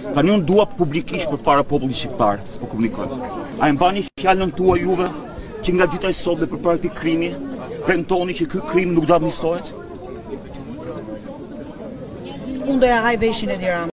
Tani unë dua publikisht për para popullit shqiptar, s'po komunikoj. A e mbani fjalën tuaj juve që nga dita e sotme përpara këtij krimi premtoni që ky krim nuk do amnistohet? Unë do ja haj veshin e Edi Rama.